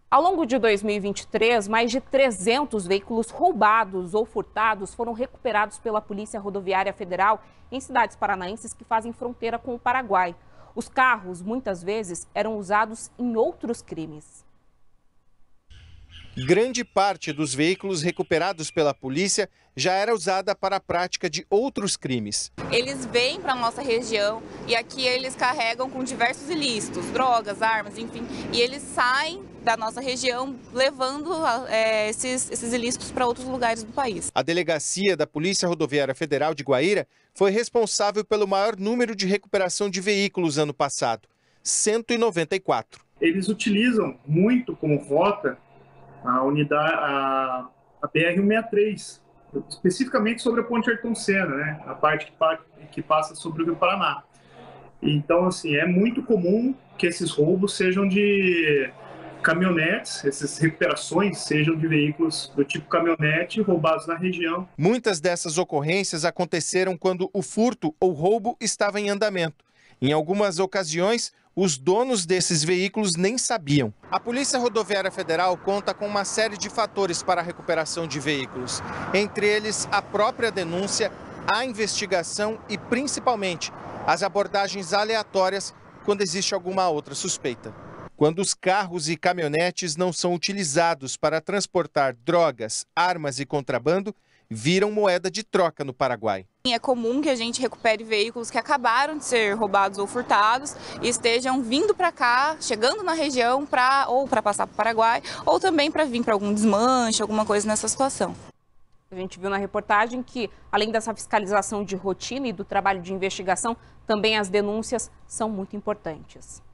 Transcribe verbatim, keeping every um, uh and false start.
Ao longo de dois mil e vinte e três, mais de trezentos veículos roubados ou furtados foram recuperados pela Polícia Rodoviária Federal em cidades paranaenses que fazem fronteira com o Paraguai. Os carros, muitas vezes, eram usados em outros crimes. Grande parte dos veículos recuperados pela polícia já era usada para a prática de outros crimes. Eles vêm para a nossa região e aqui eles carregam com diversos ilícitos, drogas, armas, enfim, e eles saem da nossa região levando é, esses, esses ilícitos para outros lugares do país. A delegacia da Polícia Rodoviária Federal de Guaíra foi responsável pelo maior número de recuperação de veículos ano passado, cento e noventa e quatro. Eles utilizam muito como rota a unidade, a, a B R cento e sessenta e três, especificamente sobre a Ponte Ayrton Senna, né? A parte que, que passa sobre o Rio Paraná. Então, assim, é muito comum que esses roubos sejam de caminhonetes, essas recuperações sejam de veículos do tipo caminhonete roubados na região. Muitas dessas ocorrências aconteceram quando o furto ou roubo estava em andamento. Em algumas ocasiões, os donos desses veículos nem sabiam. A Polícia Rodoviária Federal conta com uma série de fatores para a recuperação de veículos. Entre eles, a própria denúncia, a investigação e, principalmente, as abordagens aleatórias quando existe alguma outra suspeita. Quando os carros e caminhonetes não são utilizados para transportar drogas, armas e contrabando, viram moeda de troca no Paraguai. É comum que a gente recupere veículos que acabaram de ser roubados ou furtados e estejam vindo para cá, chegando na região pra, ou para passar para o Paraguai, ou também para vir para algum desmanche, alguma coisa nessa situação. A gente viu na reportagem que, além dessa fiscalização de rotina e do trabalho de investigação, também as denúncias são muito importantes.